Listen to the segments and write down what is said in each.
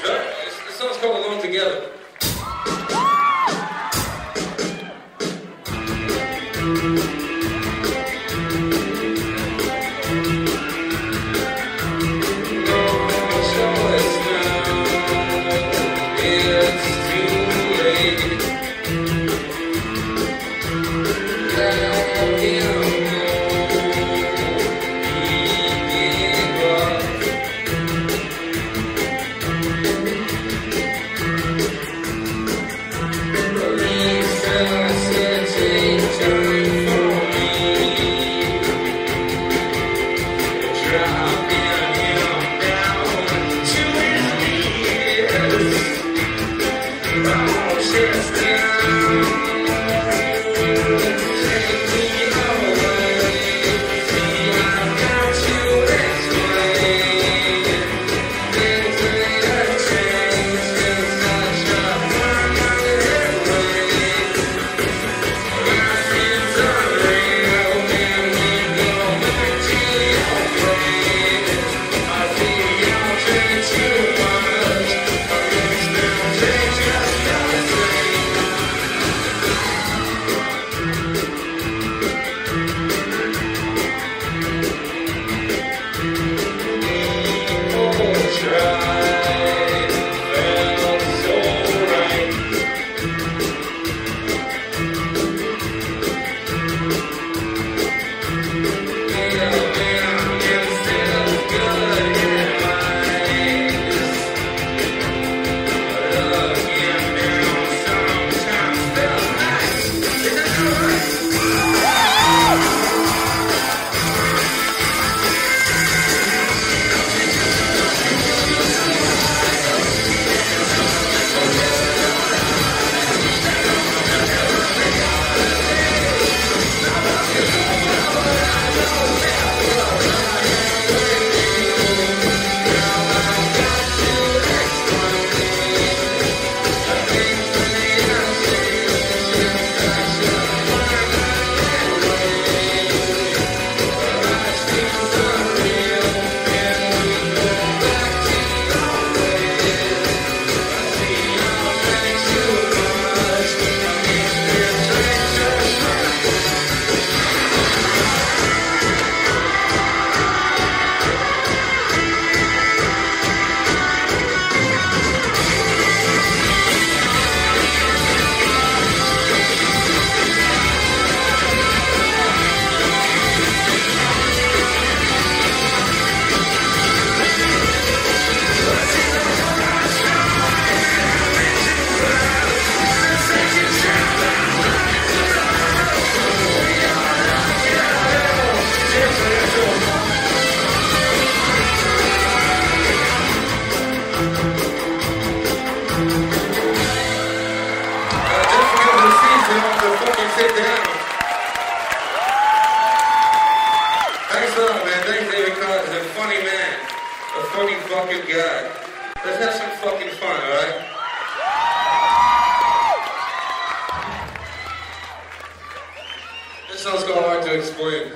This song's called Alone Together. Sit down. Thanks a lot, man. Thanks, David Collins. He's a funny man. A funny fucking guy. Let's have some fucking fun, alright? This song's called Hard to Explain.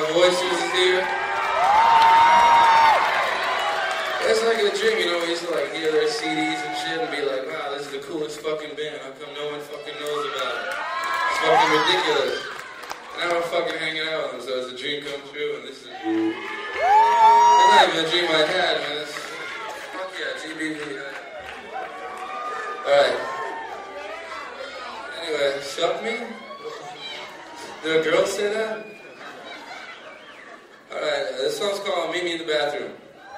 voices is here. It's like a dream, you know, we used to like hear their CDs and shit and be like, wow, this is the coolest fucking band. How come no one fucking knows about it? It's fucking ridiculous. And now we're fucking hanging out with them, so it's a dream come true, and this is... It's not even a dream I had, man. It's... Fuck yeah, GBV. Alright. Anyway, suck me? Did a girl say that? Alright, this song's called Meet Me in the Bathroom.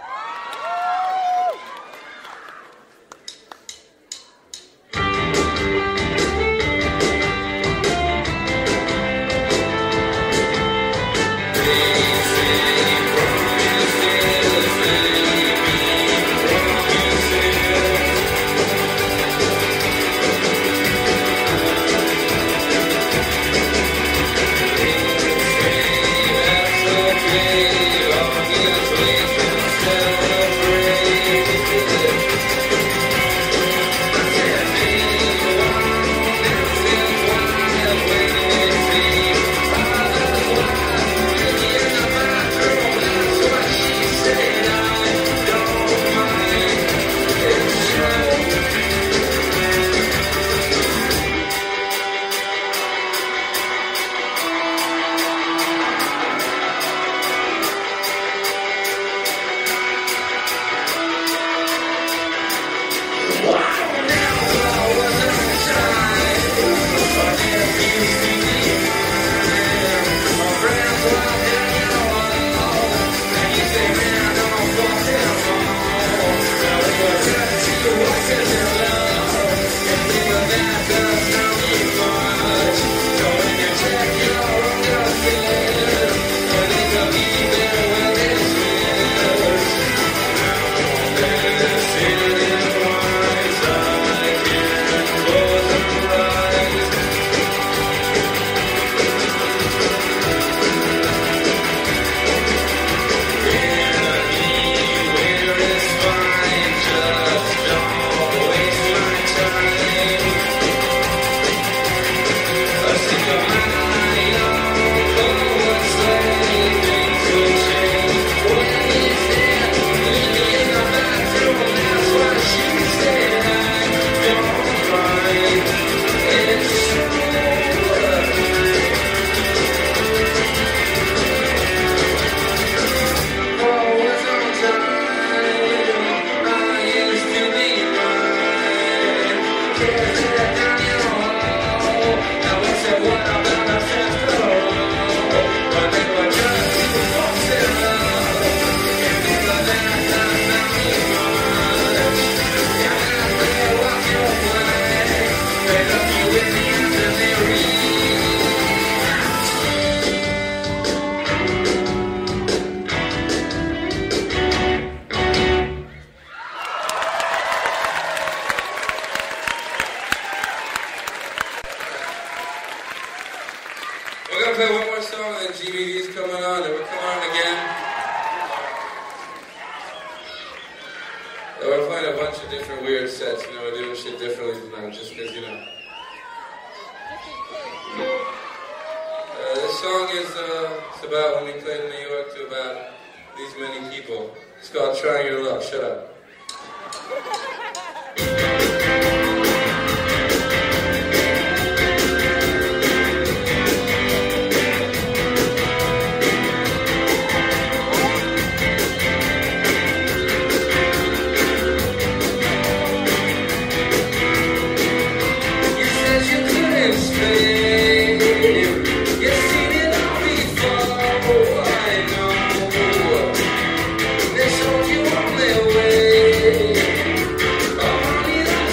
We're going to play one more song, and then GBV's coming on, and we're coming on again. And we're playing a bunch of different weird sets, you know, we're doing shit differently than that, just because, you know. This song is it's about when we played in New York to about these many people. It's called Trying Your Luck. Shut up. They showed you only way.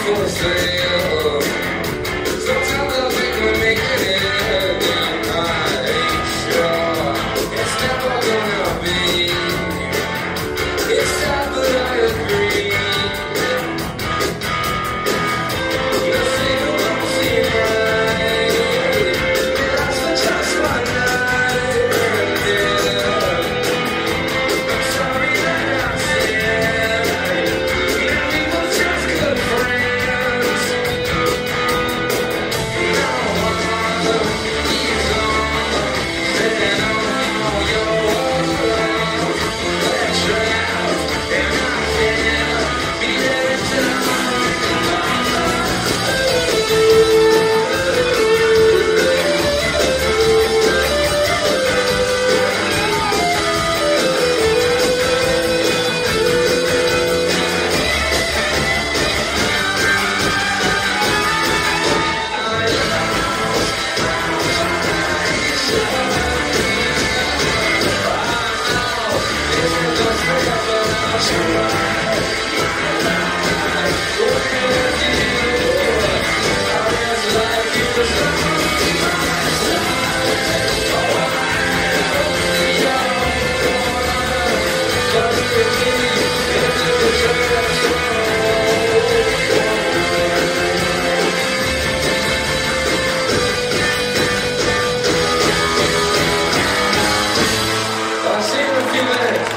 for sale. Sometimes I think we're making it, and I ain't sure it's never gonna be. It's sad, but I agree. You see, I'm seeing right. That's for just one night, yeah. I'm sorry that I'm saying, yeah, we were just good friends. Now he's on, staying on all your love. Let you out, and I can't be there to I'll see you in a few minutes.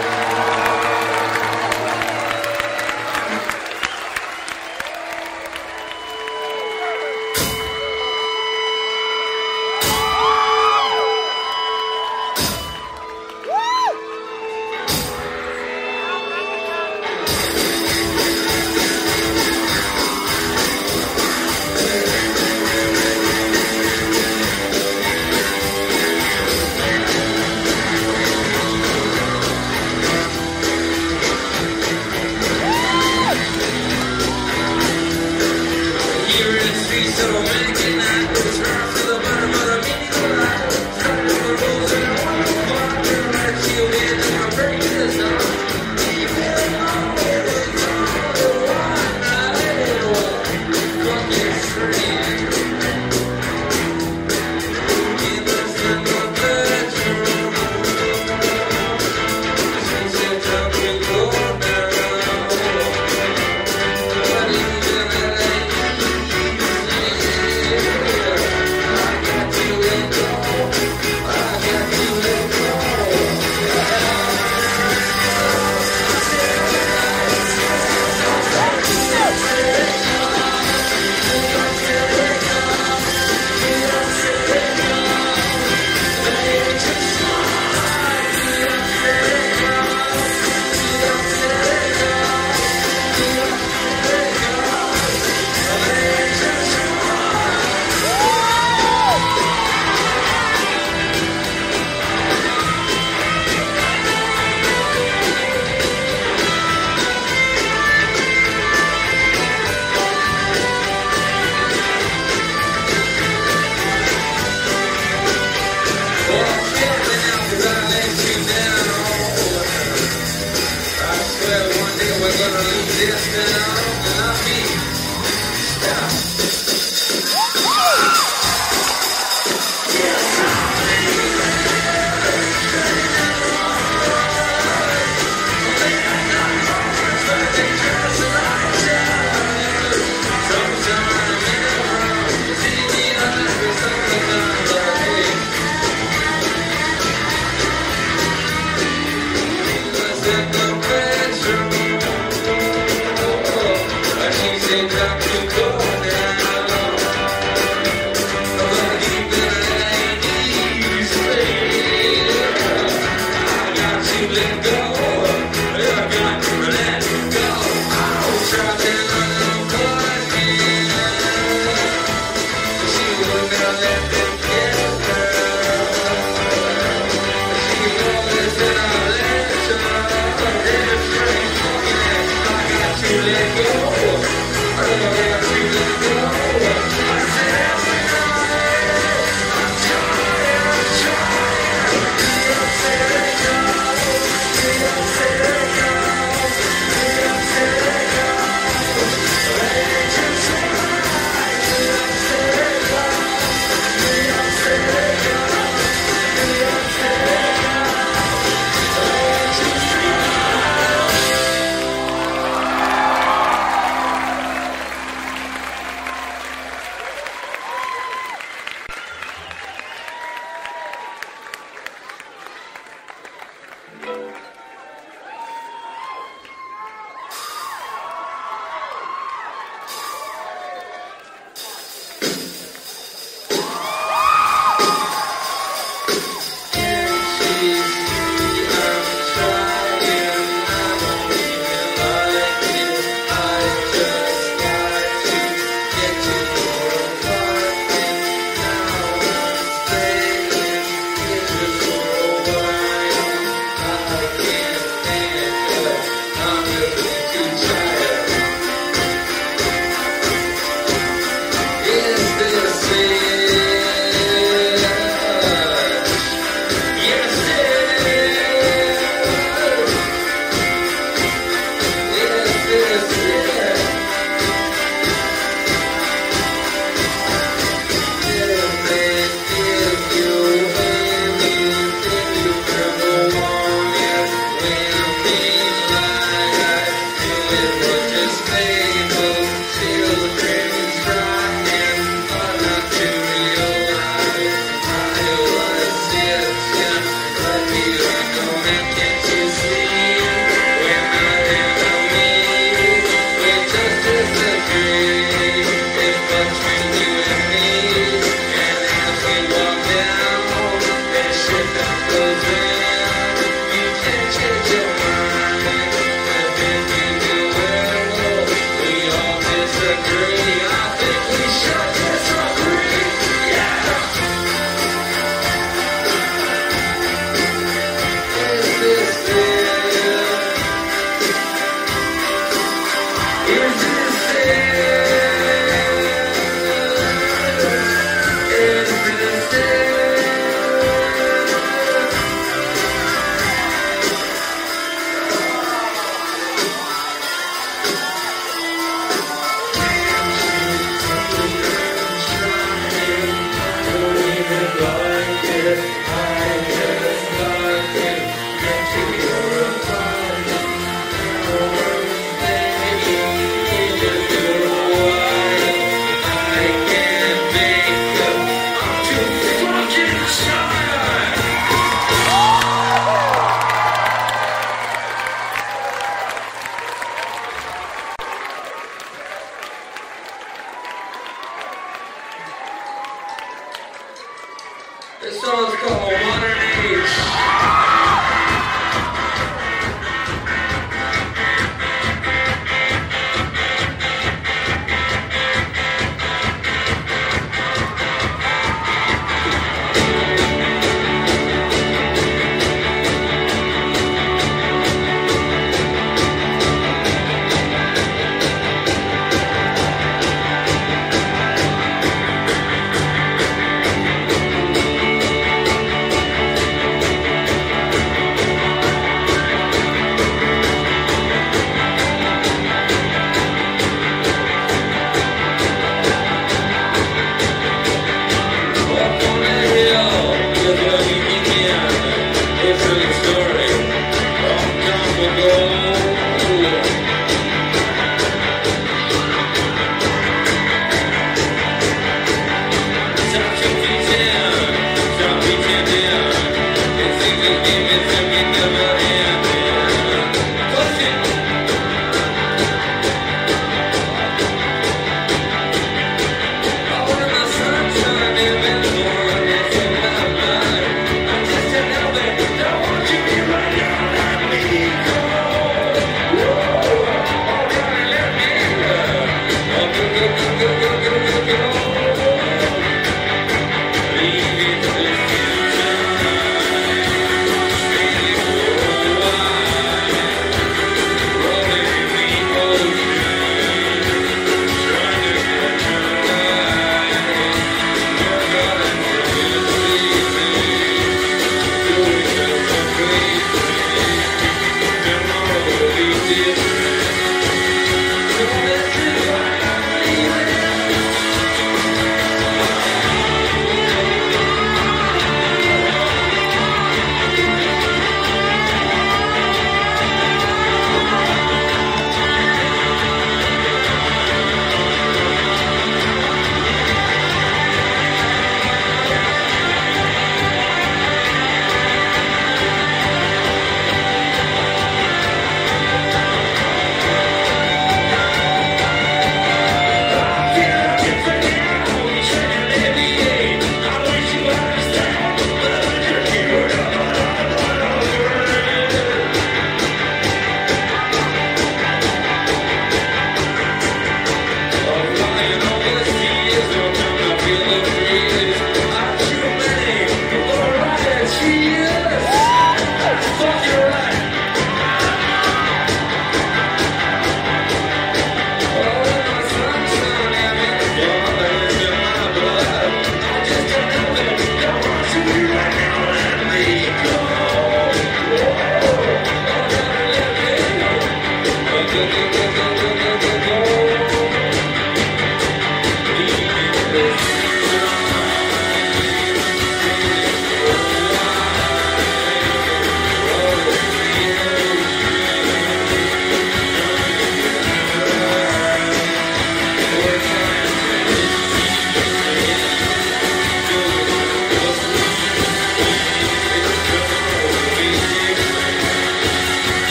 Here in the streets of a Dominican night, with the turn to the bottom of the mini light. Starting with the rules and I want to find her. Let you in and I'm breaking this up. Even though it was all the one night, fucking free. He was in my bedroom. She said, "Time to go now." But even at 8, we're gonna lose this now, and I'll be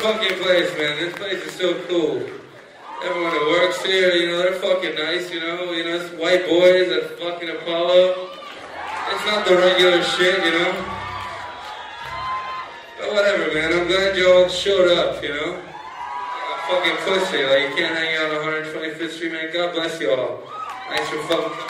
fucking place, man. This place is so cool. Everyone that works here, you know, they're fucking nice, you know, it's white boys at fucking Apollo. It's not the regular shit, you know. But whatever, man, I'm glad you all showed up, you know. Fucking pussy, like you can't hang out on 125th Street, man. God bless you all. Thanks for fucking coming.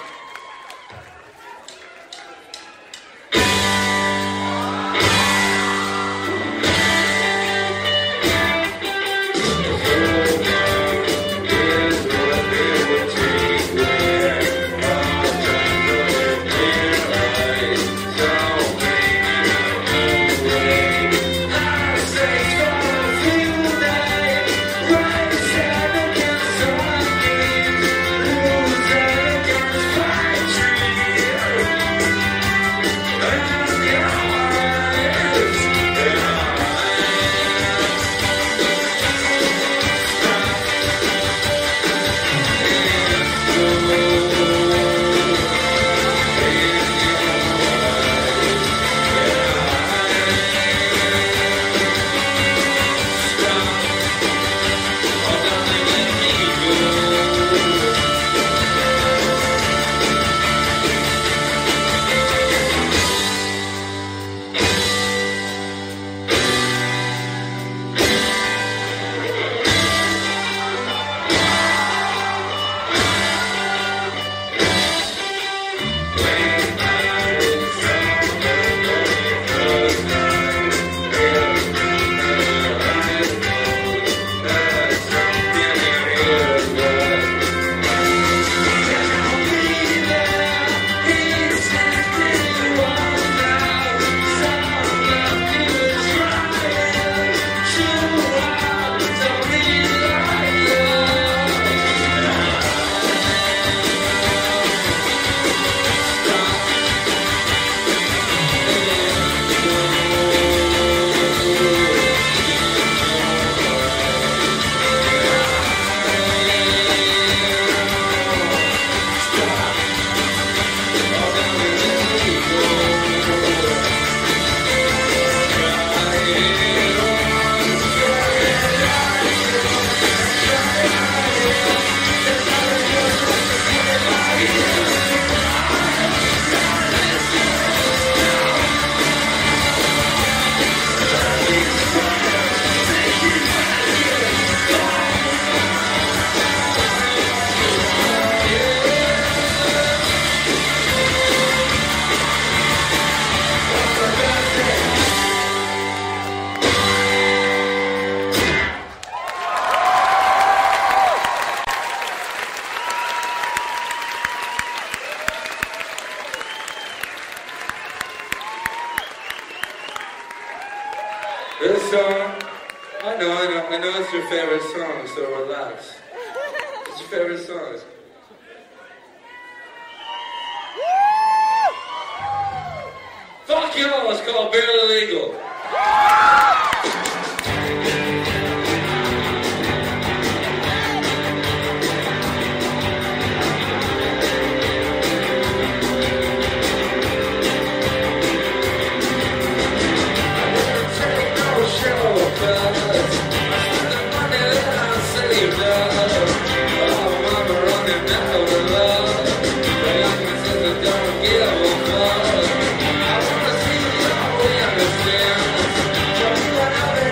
This song, I know it's your favorite song, so relax. It's your favorite song. Fuck y'all, it's called Barely Legal. I wanna see you, we understand.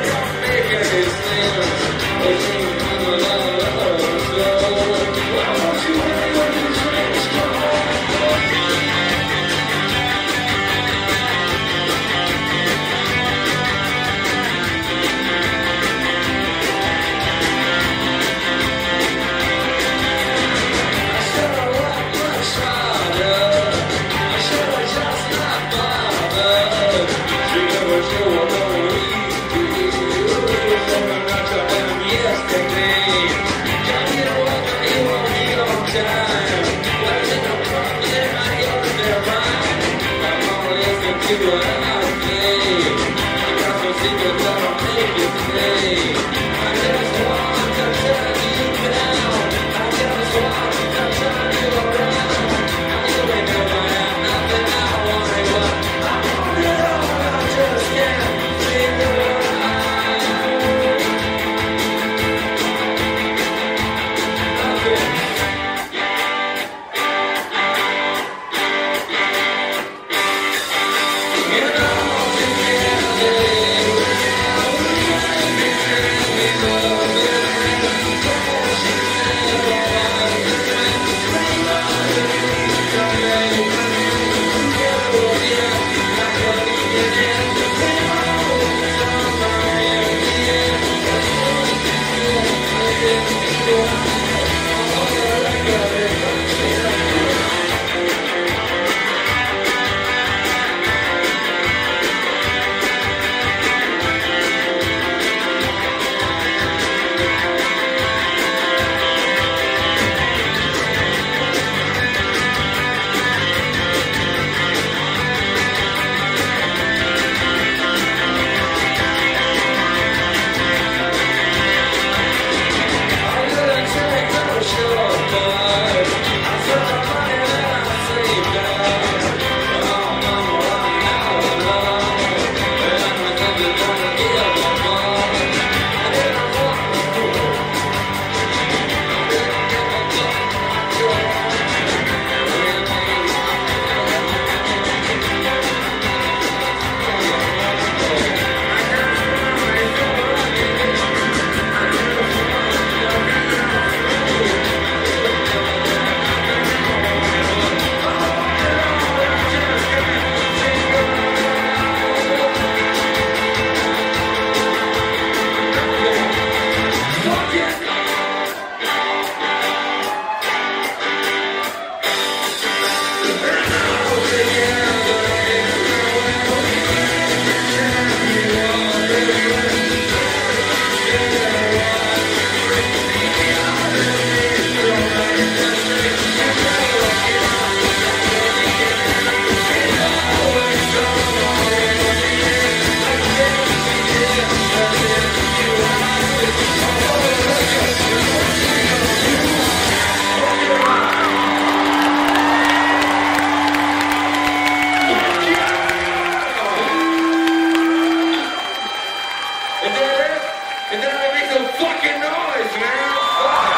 And then I make some fucking noise, man. Fuck.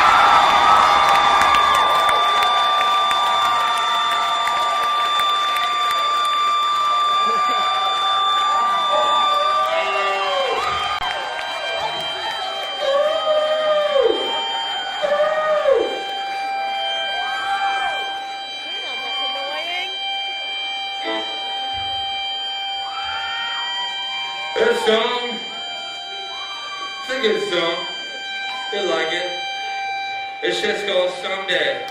This song, it's a good song. You like it. This shit's called Someday.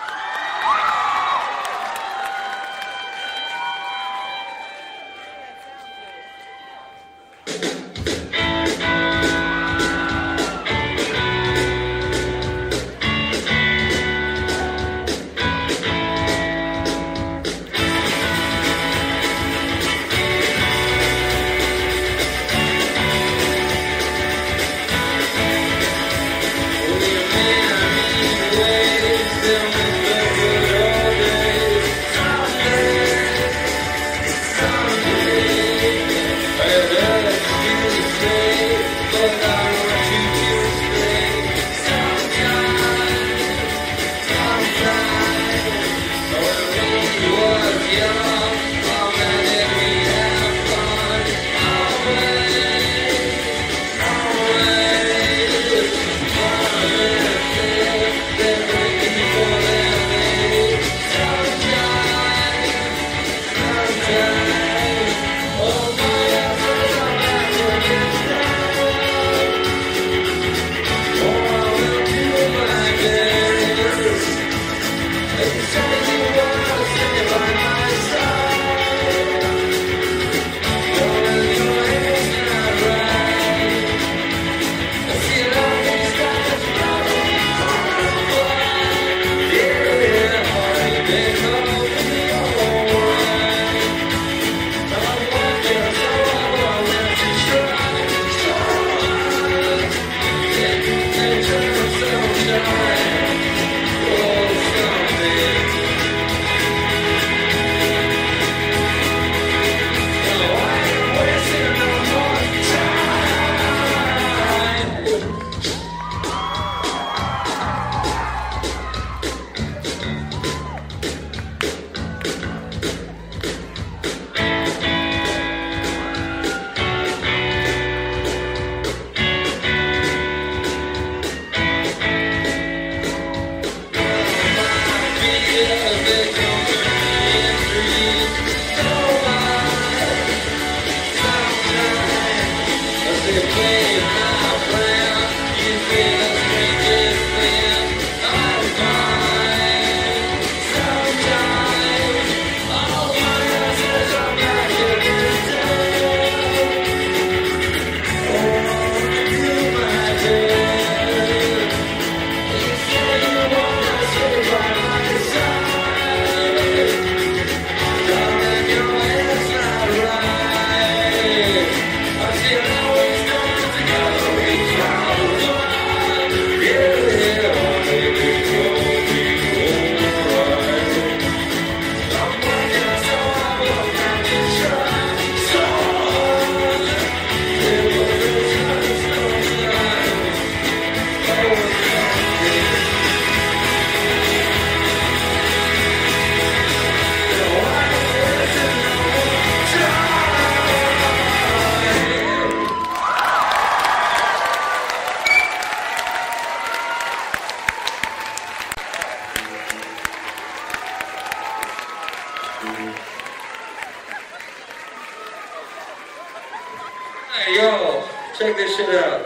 Hey, y'all, check this shit out.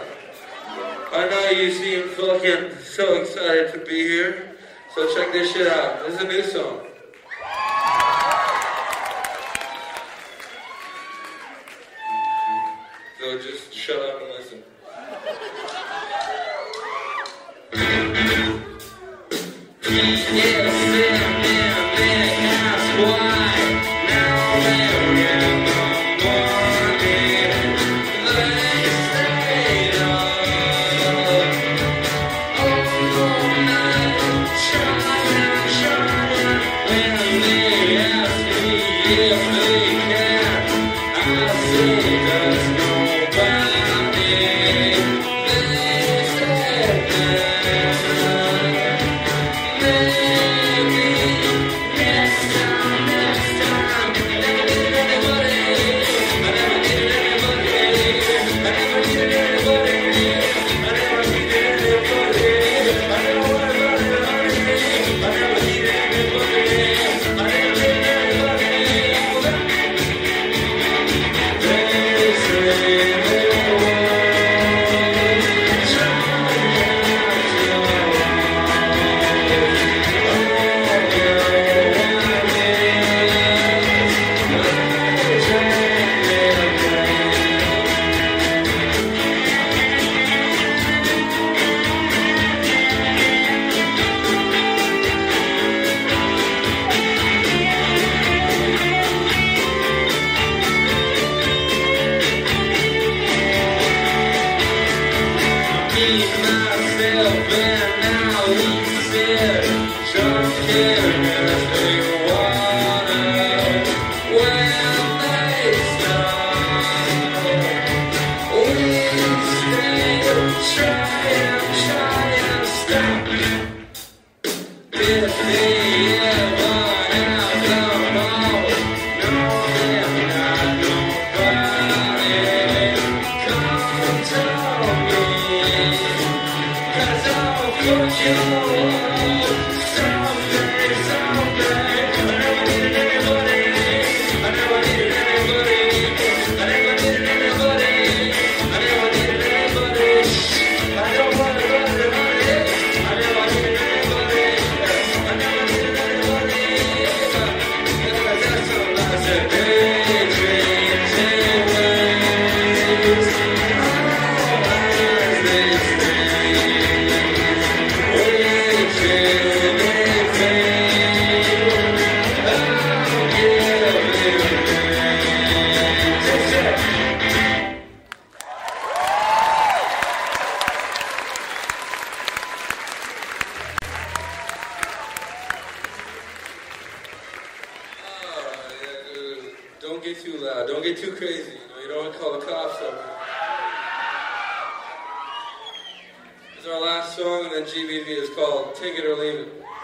I know you seem fucking so excited to be here, so check this shit out. This is a new song. So just shut up and listen. I say there's nobody myself and now we sit drunk in misty water when they stop. We stay try and stop. If they ever have the ball, no, they're not nobody. Come tell me, 'cause I'll put you on someday, someday. I never needed anybody. I never needed anybody. I never needed anybody. I never needed anybody. I don't want to run it. I never needed anybody. I never needed anybody. That's all I said. Daydreams and ways. All as they stay. Way till they fade. I'll give it away. Just say. Don't get too loud. Don't get too crazy. You don't want to call the cops up. This is our last song, and then GBV is called Take It or Leave It.